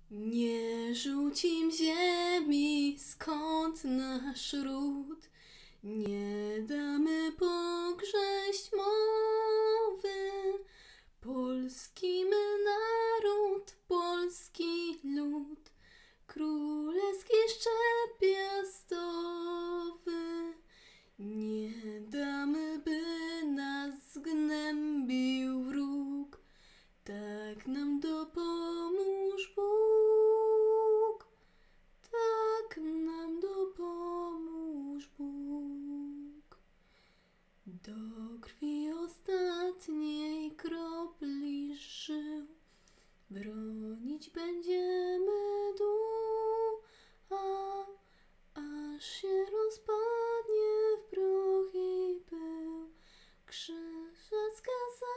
Nie rzucim ziemi, skąd nasz ród, nie damy pogrześć mowy. Polski my naród, polski lud, królewski szczep piastowy. Nie damy, by nas zgnębił wróg, tak nam dopomóż Bóg, tak nam dopomóż Bóg. Do krwi ostatniej kropli żył bronić będziemy ducha, aż się rozpadnie w proch i pył krzyżacka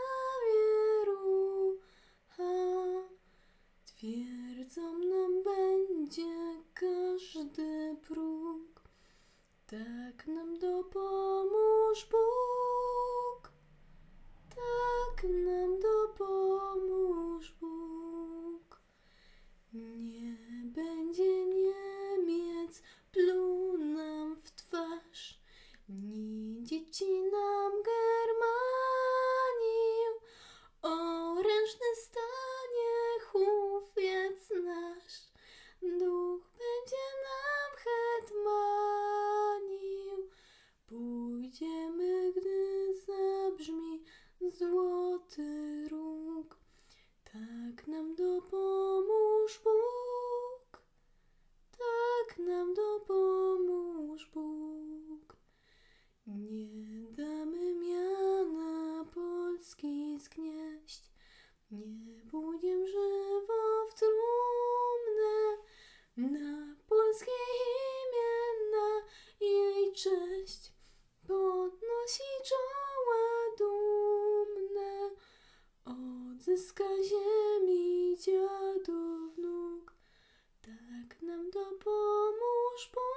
zawierucha. Twierdzą nam będzie każdy próg, tak nam dopomóż Bóg, tak nam dopomóż Bóg. Nie będzie Niemiec pluł nam w twarz, ni dzieci nam Germanił. Orężny stanie chłopiec nasz, duch będzie nam hetmanił. Pójdziemy, gdy zabrzmi złoty róg, tak nam dopomóż Bóg, tak nam dopomóż Bóg. Nie damy miana Polski zgnieść, nie pójdziem żywo w trumnę. Na polskie imię, na jej cześć podnosi czoła dumne. Odzyska ziemi dziadów nóg, tak nam dopomóż Bóg.